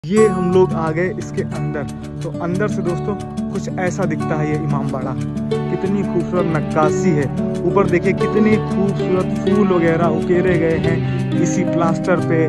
ये हम लोग आ गए इसके अंदर। तो अंदर से दोस्तों कुछ ऐसा दिखता है ये इमामबाड़ा। कितनी खूबसूरत नक्काशी है। ऊपर देखिए कितनी खूबसूरत फूल वगैरह उकेरे गए हैं इसी प्लास्टर पे।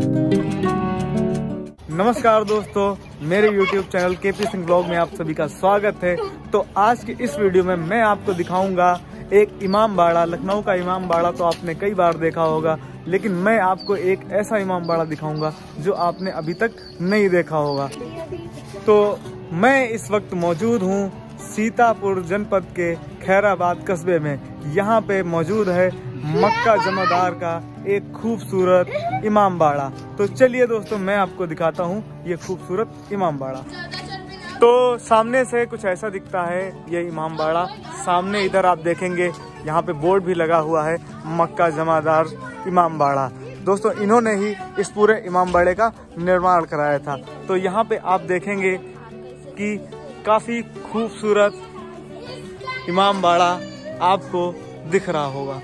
नमस्कार दोस्तों, मेरे YouTube channel KP Singh blog में आप सभी का स्वागत है। तो आज की इस वीडियो में मैं आपको दिखाऊंगा एक इमामबाड़ा। लखनऊ का इमामबाड़ा तो आपने कई बार देखा होगा, लेकिन मैं आपको एक ऐसा इमामबाड़ा दिखाऊंगा जो आपने अभी तक नहीं देखा होगा। तो मैं इस वक्त मौजूद हूँ सीतापुर जनपद के खैराबाद कस्बे में। यहाँ पे मौजूद है मक्का जमादार का एक खूबसूरत इमामबाड़ा। तो चलिए दोस्तों मैं आपको दिखाता हूँ ये खूबसूरत इमामबाड़ा। तो सामने से कुछ ऐसा दिखता है ये इमामबाड़ा। सामने इधर आप देखेंगे यहाँ पे बोर्ड भी लगा हुआ है मक्का जमादार इमामबाड़ा। दोस्तों इन्होंने ही इस पूरे इमामबाड़े का निर्माण कराया था। तो यहाँ पे आप देखेंगे कि काफी खूबसूरत इमामबाड़ा आपको दिख रहा होगा।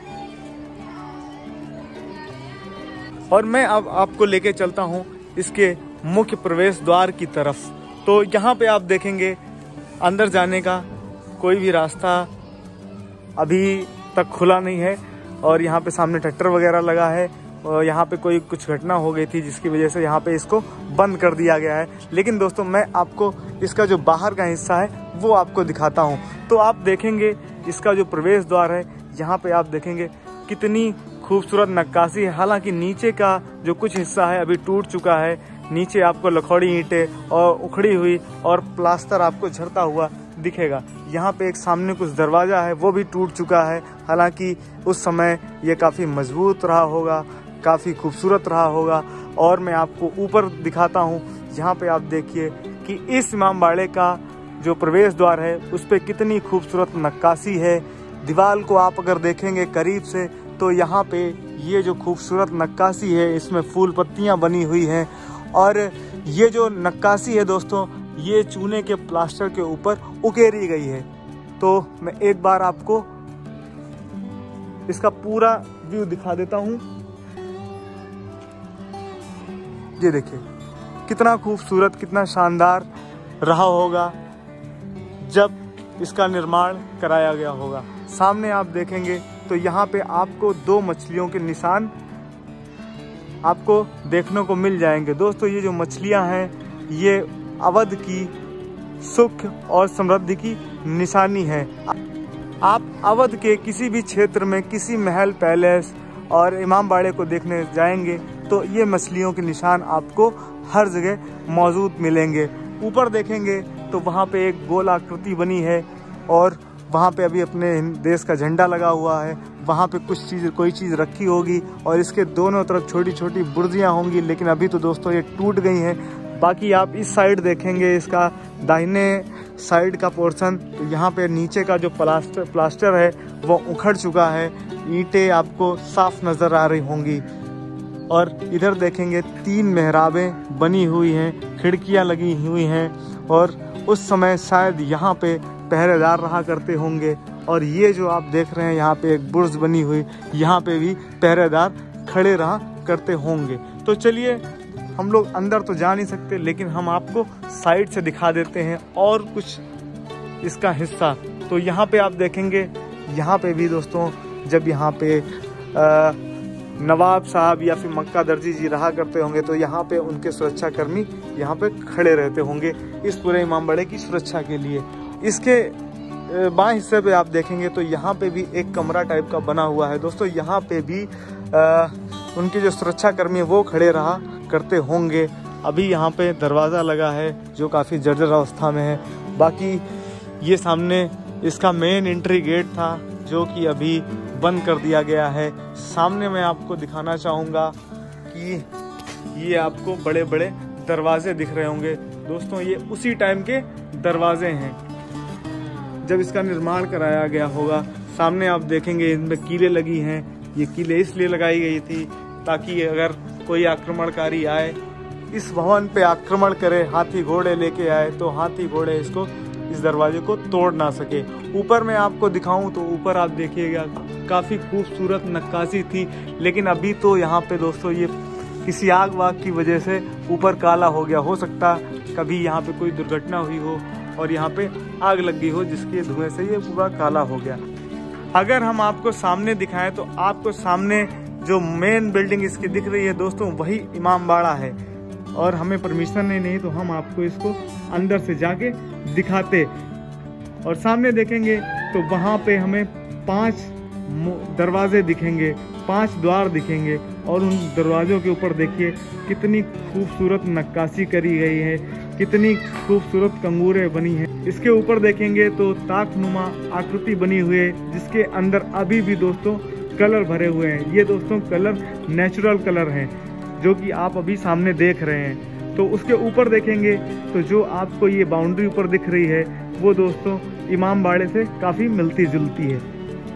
और मैं अब आपको लेके चलता हूँ इसके मुख्य प्रवेश द्वार की तरफ। तो यहाँ पे आप देखेंगे अंदर जाने का कोई भी रास्ता अभी तक खुला नहीं है। और यहाँ पे सामने ट्रैक्टर वगैरह लगा है और यहाँ पे कोई कुछ घटना हो गई थी जिसकी वजह से यहाँ पे इसको बंद कर दिया गया है। लेकिन दोस्तों मैं आपको इसका जो बाहर का हिस्सा है वो आपको दिखाता हूँ। तो आप देखेंगे इसका जो प्रवेश द्वार है, यहाँ पे आप देखेंगे कितनी खूबसूरत नक्काशी है। हालांकि नीचे का जो कुछ हिस्सा है अभी टूट चुका है। नीचे आपको लखौड़ी ईंटें और उखड़ी हुई और प्लास्टर आपको झरता हुआ दिखेगा। यहाँ पे एक सामने कुछ दरवाजा है वो भी टूट चुका है। हालांकि उस समय ये काफ़ी मजबूत रहा होगा, काफ़ी खूबसूरत रहा होगा। और मैं आपको ऊपर दिखाता हूँ। यहाँ पे आप देखिए कि इस इमामबाड़े का जो प्रवेश द्वार है उस पर कितनी खूबसूरत नक्काशी है। दीवार को आप अगर देखेंगे करीब से तो यहाँ पे ये जो खूबसूरत नक्काशी है इसमें फूल पत्तियाँ बनी हुई हैं। और ये जो नक्काशी है दोस्तों ये चूने के प्लास्टर के ऊपर उकेरी गई है। तो मैं एक बार आपको इसका पूरा व्यू दिखा देता हूँ। ये देखिए कितना खूबसूरत, कितना शानदार रहा होगा जब इसका निर्माण कराया गया होगा। सामने आप देखेंगे तो यहाँ पे आपको दो मछलियों के निशान आपको देखने को मिल जाएंगे। दोस्तों ये जो मछलियाँ हैं ये अवध की सुख और समृद्धि की निशानी है। आप अवध के किसी भी क्षेत्र में किसी महल, पैलेस और इमामबाड़े को देखने जाएंगे तो ये मछलियों के निशान आपको हर जगह मौजूद मिलेंगे। ऊपर देखेंगे तो वहाँ पे एक गोल आकृति बनी है और वहाँ पे अभी अपने देश का झंडा लगा हुआ है। वहाँ पे कोई चीज़ रखी होगी और इसके दोनों तरफ छोटी छोटी बुर्जियाँ होंगी, लेकिन अभी तो दोस्तों ये टूट गई हैं। बाकी आप इस साइड देखेंगे इसका दाहिने साइड का पोर्शन, तो यहाँ पे नीचे का जो प्लास्टर है वो उखड़ चुका है। ईंटें आपको साफ नज़र आ रही होंगी। और इधर देखेंगे 3 मेहराबें बनी हुई हैं, खिड़कियाँ लगी हुई हैं। और उस समय शायद यहाँ पे पहरेदार रहा करते होंगे। और ये जो आप देख रहे हैं यहाँ पे एक बुर्ज बनी हुई, यहाँ पे भी पहरेदार खड़े रहा करते होंगे। तो चलिए हम लोग अंदर तो जा नहीं सकते, लेकिन हम आपको साइड से दिखा देते हैं और कुछ इसका हिस्सा। तो यहाँ पे आप देखेंगे, यहाँ पे भी दोस्तों जब यहाँ पे नवाब साहब या फिर मक्का दर्जी जी रहा करते होंगे तो यहाँ पे उनके सुरक्षा कर्मी यहाँ पे खड़े रहते होंगे इस पूरे इमामबाड़े की सुरक्षा के लिए। इसके बाएं हिस्से पे आप देखेंगे तो यहाँ पे भी एक कमरा टाइप का बना हुआ है। दोस्तों यहाँ पे भी उनके जो सुरक्षा कर्मी वो खड़े रहा करते होंगे। अभी यहाँ पे दरवाज़ा लगा है जो काफ़ी जर्जर अवस्था में है। बाकी ये सामने इसका मेन एंट्री गेट था जो कि अभी बंद कर दिया गया है। सामने मैं आपको दिखाना चाहूँगा कि ये आपको बड़े बड़े दरवाजे दिख रहे होंगे। दोस्तों ये उसी टाइम के दरवाजे हैं जब इसका निर्माण कराया गया होगा। सामने आप देखेंगे इनमें कीलें लगी हैं। ये कीलें इसलिए लगाई गई थी ताकि अगर कोई आक्रमणकारी आए, इस भवन पे आक्रमण करे, हाथी घोड़े लेके आए तो हाथी घोड़े इसको इस दरवाजे को तोड़ ना सके। ऊपर मैं आपको दिखाऊं तो ऊपर आप देखिएगा काफ़ी खूबसूरत नक्काशी थी, लेकिन अभी तो यहाँ पे दोस्तों ये किसी आग वाग की वजह से ऊपर काला हो गया हो सकता, कभी यहाँ पे कोई दुर्घटना हुई हो और यहाँ पे आग लग गई हो जिसके धुएं से ये पूरा काला हो गया। अगर हम आपको सामने दिखाएं तो आपको सामने जो मेन बिल्डिंग इसकी दिख रही है दोस्तों, वही इमामबाड़ा है। और हमें परमिशन नहीं तो हम आपको इसको अंदर से जाके दिखाते। और सामने देखेंगे तो वहाँ पे हमें 5 दरवाजे दिखेंगे, 5 द्वार दिखेंगे। और उन दरवाज़ों के ऊपर देखिए कितनी खूबसूरत नक्काशी करी गई है, कितनी खूबसूरत कंगूरें बनी हैं। इसके ऊपर देखेंगे तो ताकनुमा आकृति बनी हुई है, जिसके अंदर अभी भी दोस्तों कलर भरे हुए हैं। ये दोस्तों कलर नेचुरल कलर हैं, जो कि आप अभी सामने देख रहे हैं। तो उसके ऊपर देखेंगे तो जो आपको ये बाउंड्री ऊपर दिख रही है, वो दोस्तों इमामबाड़े से काफ़ी मिलती जुलती है।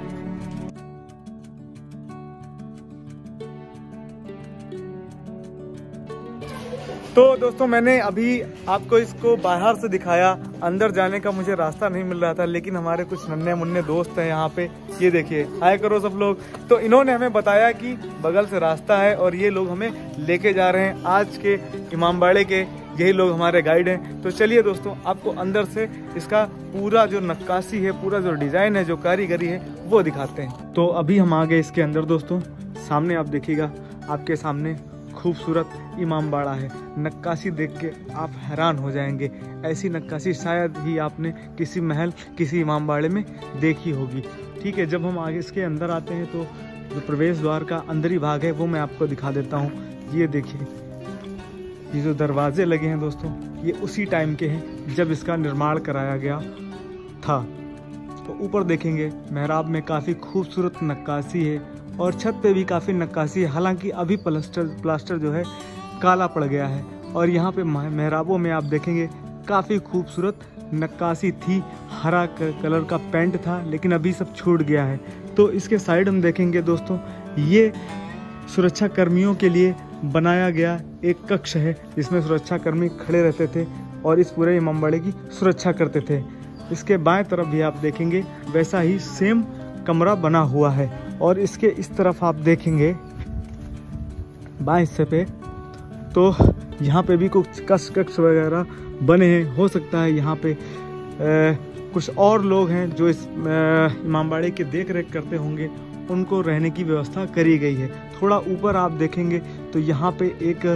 तो दोस्तों मैंने अभी आपको इसको बाहर से दिखाया, अंदर जाने का मुझे रास्ता नहीं मिल रहा था, लेकिन हमारे कुछ नन्हे मुन्ने दोस्त हैं यहाँ पे, ये देखिए, आया करो सब लोग। तो इन्होंने हमें बताया कि बगल से रास्ता है और ये लोग हमें लेके जा रहे हैं। आज के इमामबाड़े के यही लोग हमारे गाइड हैं। तो चलिए दोस्तों, आपको अंदर से इसका पूरा जो नक्काशी है, पूरा जो डिज़ाइन है, जो कारीगरी है, वो दिखाते हैं। तो अभी हम आ गए इसके अंदर दोस्तों। सामने आप देखिएगा, आपके सामने खूबसूरत इमामबाड़ा है। नक्काशी देख के आप हैरान हो जाएंगे। ऐसी नक्काशी शायद ही आपने किसी महल, किसी इमामबाड़े में देखी होगी। ठीक है, जब हम आगे इसके अंदर आते हैं तो जो प्रवेश द्वार का अंदरी भाग है वो मैं आपको दिखा देता हूँ। ये देखिए, ये जो दरवाजे लगे हैं दोस्तों, ये उसी टाइम के हैं जब इसका निर्माण कराया गया था। तो ऊपर देखेंगे मेहराब में काफ़ी खूबसूरत नक्काशी है और छत पे भी काफ़ी नक्काशी है। हालांकि अभी प्लास्टर जो है काला पड़ गया है। और यहाँ पे मेहराबों में आप देखेंगे काफ़ी खूबसूरत नक्काशी थी। हरा कलर का पेंट था, लेकिन अभी सब छूट गया है। तो इसके साइड हम देखेंगे दोस्तों, ये सुरक्षा कर्मियों के लिए बनाया गया एक कक्ष है, जिसमें सुरक्षा कर्मी खड़े रहते थे और इस पूरे इमामबाड़े की सुरक्षा करते थे। इसके बाएं तरफ भी आप देखेंगे वैसा ही सेम कमरा बना हुआ है। और इसके इस तरफ आप देखेंगे बाएं हिस्से पे, तो यहाँ पे भी कुछ कक्ष वगैरह बने हैं। हो सकता है यहाँ पे कुछ और लोग हैं जो इस इमामबाड़े की देख रेख करते होंगे, उनको रहने की व्यवस्था करी गई है। थोड़ा ऊपर आप देखेंगे तो यहाँ पे एक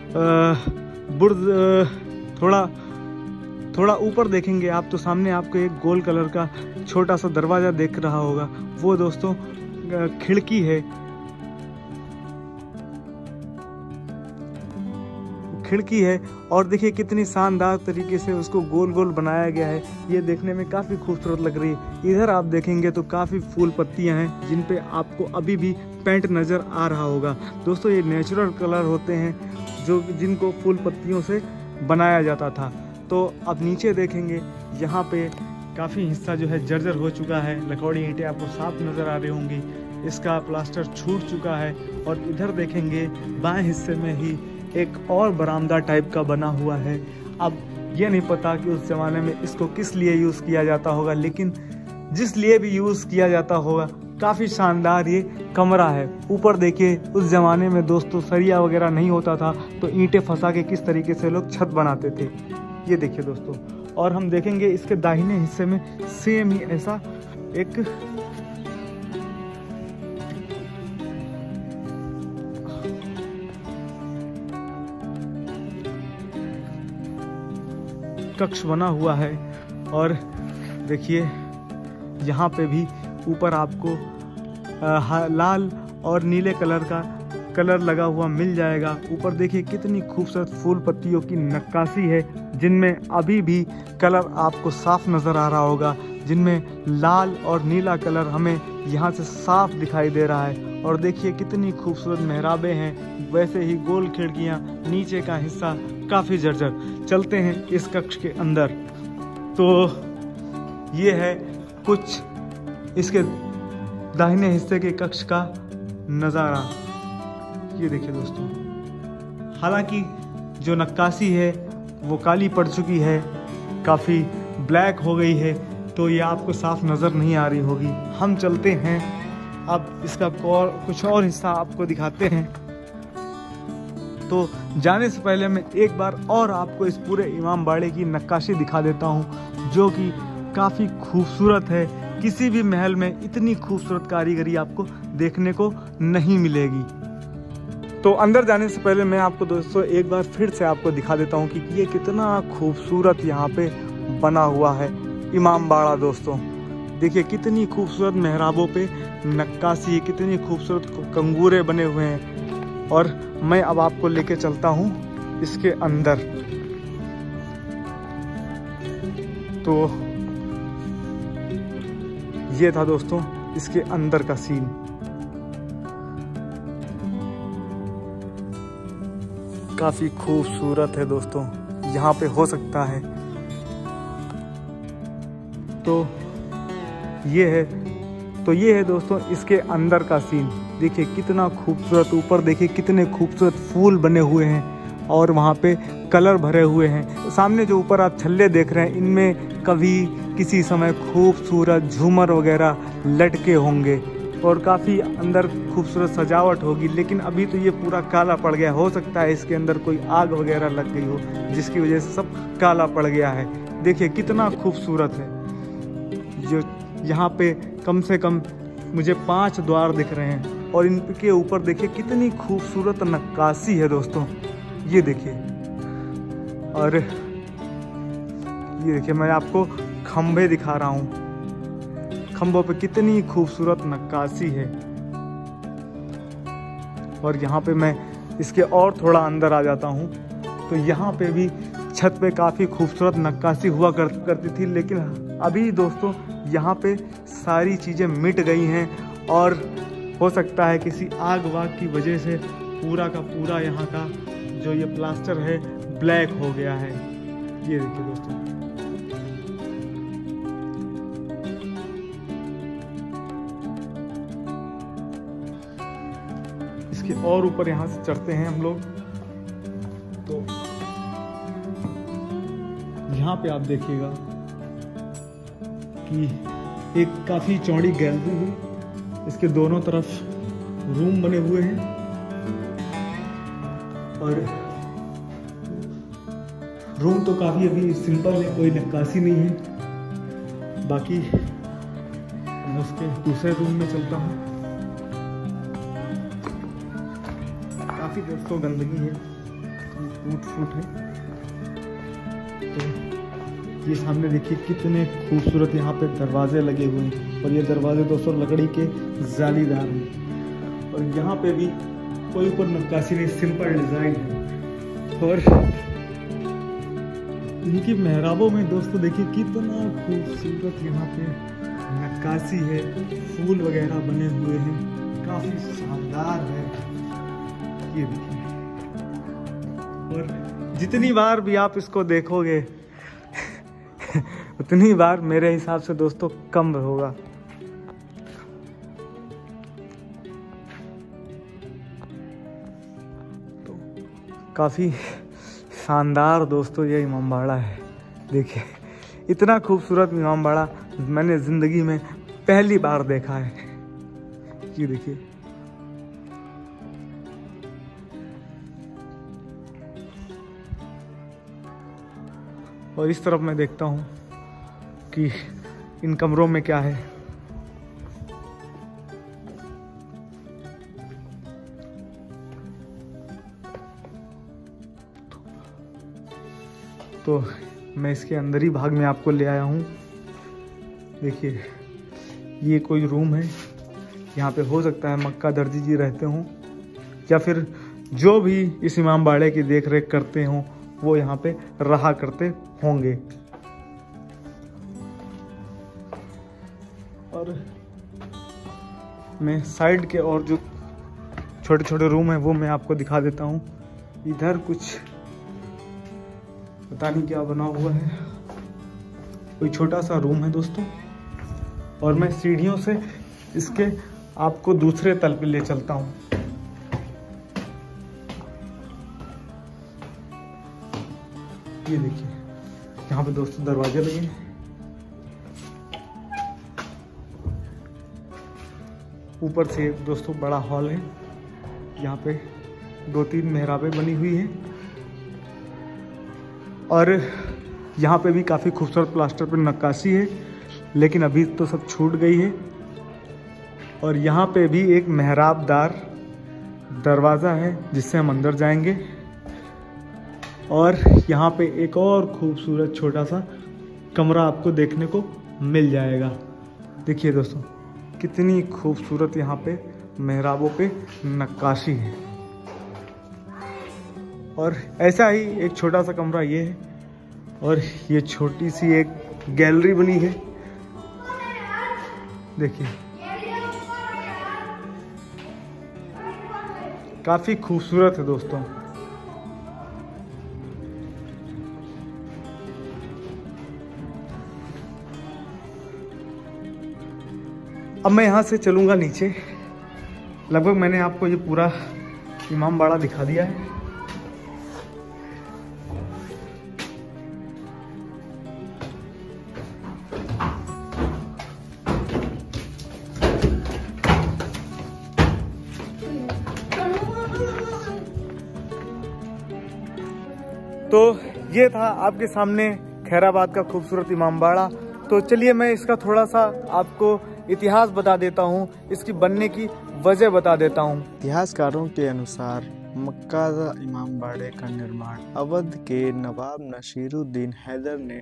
बुर्ज, थोड़ा ऊपर देखेंगे आप तो सामने आपको एक गोल कलर का छोटा सा दरवाज़ा दिख रहा होगा। वो दोस्तों खिड़की है, खिड़की है। और देखिए कितनी शानदार तरीके से उसको गोल गोल बनाया गया है। ये देखने में काफ़ी खूबसूरत लग रही है। इधर आप देखेंगे तो काफ़ी फूल पत्तियां हैं, जिन पे आपको अभी भी पेंट नज़र आ रहा होगा। दोस्तों ये नेचुरल कलर होते हैं जो जिनको फूल पत्तियों से बनाया जाता था। तो अब नीचे देखेंगे, यहाँ पे काफ़ी हिस्सा जो है जर्जर हो चुका है। लकड़ी ईंटें आपको साफ नज़र आ रही होंगी, इसका प्लास्टर छूट चुका है। और इधर देखेंगे बाएं हिस्से में ही एक और बरामदा टाइप का बना हुआ है। अब ये नहीं पता कि उस ज़माने में इसको किस लिए यूज़ किया जाता होगा, लेकिन जिस लिए भी यूज़ किया जाता होगा, काफ़ी शानदार ये कमरा है। ऊपर देखिए, उस ज़माने में दोस्तों सरिया वगैरह नहीं होता था, तो ईंटें फंसा के किस तरीके से लोग छत बनाते थे, ये देखिए दोस्तों। और हम देखेंगे इसके दाहिने हिस्से में सेम ही ऐसा एक कक्ष बना हुआ है। और देखिए यहाँ पे भी ऊपर आपको लाल और नीले कलर का कलर लगा हुआ मिल जाएगा। ऊपर देखिए कितनी खूबसूरत फूल पत्तियों की नक्काशी है, जिनमें अभी भी कलर आपको साफ नज़र आ रहा होगा, जिनमें लाल और नीला कलर हमें यहाँ से साफ दिखाई दे रहा है। और देखिए कितनी खूबसूरत मेहराबें हैं, वैसे ही गोल खिड़कियाँ, नीचे का हिस्सा काफ़ी जर्जर। चलते हैं इस कक्ष के अंदर। तो ये है कुछ इसके दाहिने हिस्से के कक्ष का नज़ारा, ये देखिए दोस्तों। हालांकि जो नक्काशी है वो काली पड़ चुकी है, काफ़ी ब्लैक हो गई है, तो ये आपको साफ नज़र नहीं आ रही होगी। हम चलते हैं अब इसका कुछ और हिस्सा आपको दिखाते हैं। तो जाने से पहले मैं एक बार और आपको इस पूरे इमामबाड़े की नक्काशी दिखा देता हूँ, जो कि काफ़ी खूबसूरत है। किसी भी महल में इतनी खूबसूरत कारीगरी आपको देखने को नहीं मिलेगी। तो अंदर जाने से पहले मैं आपको दोस्तों एक बार फिर से आपको दिखा देता हूँ कि ये कितना खूबसूरत यहाँ पे बना हुआ है इमामबाड़ा। दोस्तों देखिए कितनी खूबसूरत मेहराबों पे नक्काशी है, कितनी खूबसूरत कंगूरे बने हुए हैं। और मैं अब आपको लेके चलता हूँ इसके अंदर। तो ये था दोस्तों इसके अंदर का सीन। काफी खूबसूरत है दोस्तों, यहाँ पे हो सकता है। तो ये है दोस्तों इसके अंदर का सीन। देखिए कितना खूबसूरत, ऊपर देखिए कितने खूबसूरत फूल बने हुए हैं और वहाँ पे कलर भरे हुए हैं। सामने जो ऊपर आप छल्ले देख रहे हैं, इनमें कभी किसी समय खूबसूरत झूमर वगैरह लटके होंगे और काफ़ी अंदर खूबसूरत सजावट होगी। लेकिन अभी तो ये पूरा काला पड़ गया। हो सकता है इसके अंदर कोई आग वगैरह लग गई हो, जिसकी वजह से सब काला पड़ गया है। देखिए कितना खूबसूरत है। जो यहाँ पे कम से कम मुझे 5 द्वार दिख रहे हैं और इनके ऊपर देखिए कितनी खूबसूरत नक्काशी है दोस्तों। ये देखिए, और ये देखिए मैं आपको खंभे दिखा रहा हूँ। खंभों पे कितनी खूबसूरत नक्काशी है। और यहाँ पे मैं इसके और थोड़ा अंदर आ जाता हूँ तो यहाँ पे भी छत पे काफ़ी खूबसूरत नक्काशी हुआ करती थी। लेकिन अभी दोस्तों यहाँ पे सारी चीज़ें मिट गई हैं और हो सकता है किसी आग वाग की वजह से पूरा का पूरा यहाँ का जो ये प्लास्टर है ब्लैक हो गया है। ये देखिए दोस्तों, इसके और ऊपर यहाँ से चढ़ते हैं हम लोग। तो यहाँ पे आप देखिएगा कि एक काफी चौड़ी गैलरी है। इसके दोनों तरफ रूम बने हुए हैं और रूम तो काफी अभी सिंपल है, कोई नक्काशी नहीं है। बाकी मैं उसके दूसरे रूम में चलता हूँ। काफी दोस्तों गंदगी है, टूट फूट है। तो ये सामने देखिए कितने खूबसूरत यहाँ पे दरवाजे लगे हुए हैं और ये दरवाजे दोस्तों लकड़ी के जालीदार हैं। और यहाँ पे भी कोई ऊपर नक्काशी नहीं, सिंपल डिजाइन है। और इनकी मेहराबों में दोस्तों देखिए कितना खूबसूरत यहाँ पे नक्काशी है, फूल वगैरह बने हुए हैं, काफी शानदार है। ये देखिए, और जितनी बार भी आप इसको देखोगे उतनी बार मेरे हिसाब से दोस्तों कम होगा। तो काफी शानदार दोस्तों ये इमामबाड़ा है। देखिए इतना खूबसूरत इमामबाड़ा मैंने जिंदगी में पहली बार देखा है। ये देखिए, और इस तरफ मैं देखता हूँ कि इन कमरों में क्या है। तो मैं इसके अंदर ही भाग में आपको ले आया हूँ। देखिए ये कोई रूम है, यहाँ पे हो सकता है मक्का दर्जी जी रहते हों या फिर जो भी इस इमामबाड़े की देख रेख करते हों वो यहाँ पे रहा करते होंगे। और मैं साइड के और जो छोटे छोटे रूम है वो मैं आपको दिखा देता हूँ। इधर कुछ पता नहीं क्या बना हुआ है, कोई छोटा सा रूम है दोस्तों। और मैं सीढ़ियों से इसके आपको दूसरे तल पे ले चलता हूँ। ये देखिए यहाँ पे दोस्तों दरवाजे लगे हैं। ऊपर से दोस्तों बड़ा हॉल है, यहाँ पे 2-3 मेहराबें बनी हुई हैं और यहाँ पे भी काफ़ी खूबसूरत प्लास्टर पर नक्काशी है, लेकिन अभी तो सब छूट गई है। और यहाँ पे भी एक मेहराबदार दरवाज़ा है जिससे हम अंदर जाएंगे। और यहाँ पे एक और खूबसूरत छोटा सा कमरा आपको देखने को मिल जाएगा। देखिए दोस्तों, कितनी खूबसूरत यहाँ पे मेहराबों पे नक्काशी है। और ऐसा ही एक छोटा सा कमरा ये है और ये छोटी सी एक गैलरी बनी है। देखिए काफी खूबसूरत है दोस्तों। अब मैं यहाँ से चलूँगा नीचे। लगभग मैंने आपको ये पूरा इमाम बाड़ा दिखा दिया है। तो ये था आपके सामने खैराबाद का खूबसूरत इमाम बाड़ा। तो चलिए मैं इसका थोड़ा सा आपको इतिहास बता देता हूँ, इसकी बनने की वजह बता देता हूँ। इतिहासकारों के अनुसार मक्का इमाम बाड़े का निर्माण अवध के नवाब नसीरुद्दीन हैदर ने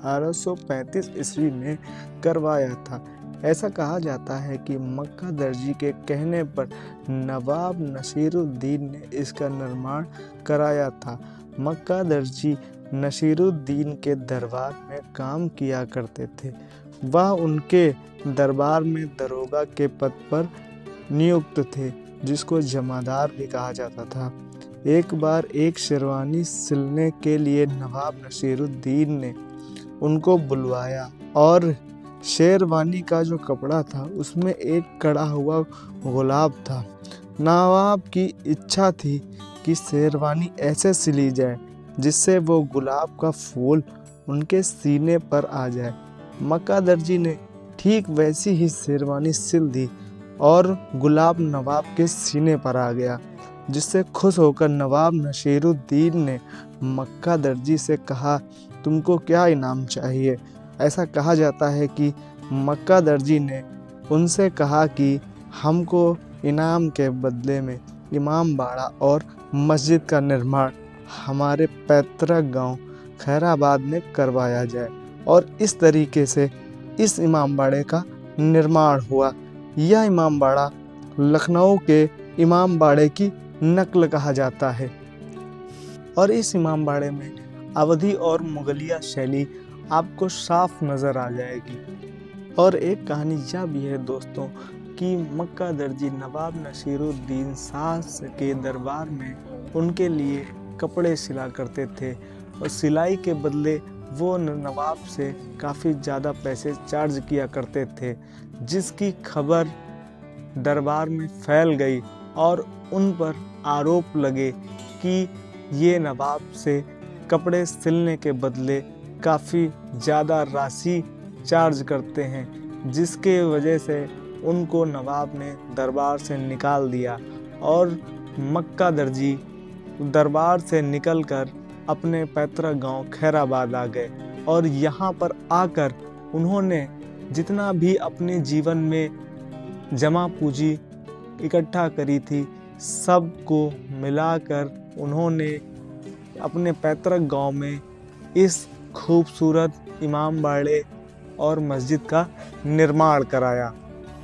1835 ईस्वी में करवाया था। ऐसा कहा जाता है कि मक्का दर्जी के कहने पर नवाब नसीरुद्दीन ने इसका निर्माण कराया था। मक्का दर्जी नसीरुद्दीन के दरबार में काम किया करते थे। वह उनके दरबार में दरोगा के पद पर नियुक्त थे, जिसको जमादार भी कहा जाता था। एक बार एक शेरवानी सिलने के लिए नवाब नसीरुद्दीन ने उनको बुलवाया और शेरवानी का जो कपड़ा था उसमें एक कड़ा हुआ गुलाब था। नवाब की इच्छा थी कि शेरवानी ऐसे सिली जाए जिससे वो गुलाब का फूल उनके सीने पर आ जाए। मक्का दर्जी ने ठीक वैसी ही शेरवानी सिल दी और गुलाब नवाब के सीने पर आ गया, जिससे खुश होकर नवाब नसीरुद्दीन ने मक्का दर्जी से कहा, तुमको क्या इनाम चाहिए? ऐसा कहा जाता है कि मक्का दर्जी ने उनसे कहा कि हमको इनाम के बदले में इमाम बाड़ा और मस्जिद का निर्माण हमारे पैतृक गांव खैराबाद में करवाया जाए। और इस तरीके से इस इमाम बाड़े का निर्माण हुआ। यह इमाम बाड़ा लखनऊ के इमाम बाड़े की नकल कहा जाता है। और इस इमाम बाड़े में अवधी और मुगलिया शैली आपको साफ नज़र आ जाएगी। और एक कहानी यह भी है दोस्तों कि मक्का दर्जी नवाब नसीरुद्दीन शाह के दरबार में उनके लिए कपड़े सिला करते थे और सिलाई के बदले वो नवाब से काफ़ी ज़्यादा पैसे चार्ज किया करते थे, जिसकी खबर दरबार में फैल गई और उन पर आरोप लगे कि ये नवाब से कपड़े सिलने के बदले काफ़ी ज़्यादा राशि चार्ज करते हैं, जिसके वजह से उनको नवाब ने दरबार से निकाल दिया। और मक्का दर्जी दरबार से निकलकर अपने पैतृक गांव खैराबाद आ गए और यहाँ पर आकर उन्होंने जितना भी अपने जीवन में जमा पूंजी इकट्ठा करी थी, सबको मिलाकर उन्होंने अपने पैतृक गांव में इस खूबसूरत इमाम बाड़े और मस्जिद का निर्माण कराया।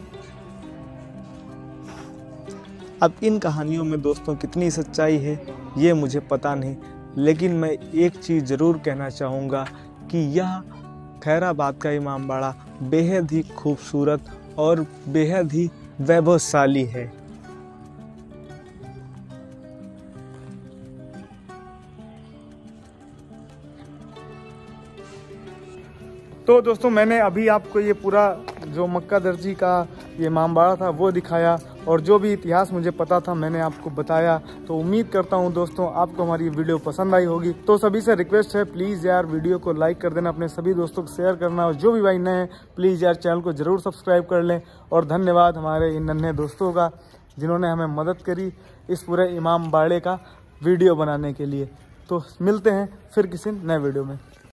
अब इन कहानियों में दोस्तों कितनी सच्चाई है ये मुझे पता नहीं, लेकिन मैं एक चीज़ ज़रूर कहना चाहूँगा कि यह खैराबाद का इमाम बाड़ा बेहद ही खूबसूरत और बेहद ही वैभवशाली है। तो दोस्तों मैंने अभी आपको ये पूरा जो मक्का दर्जी का ये इमाम बाड़ा था वो दिखाया और जो भी इतिहास मुझे पता था मैंने आपको बताया। तो उम्मीद करता हूँ दोस्तों आपको हमारी ये वीडियो पसंद आई होगी। तो सभी से रिक्वेस्ट है, प्लीज़ यार वीडियो को लाइक कर देना, अपने सभी दोस्तों को शेयर करना और जो भी भाई नए हैं प्लीज़ यार चैनल को ज़रूर सब्सक्राइब कर लें। और धन्यवाद हमारे इन नन्हे दोस्तों का जिन्होंने हमें मदद करी इस पूरे इमाम बाड़े का वीडियो बनाने के लिए। तो मिलते हैं फिर किसी नए वीडियो में।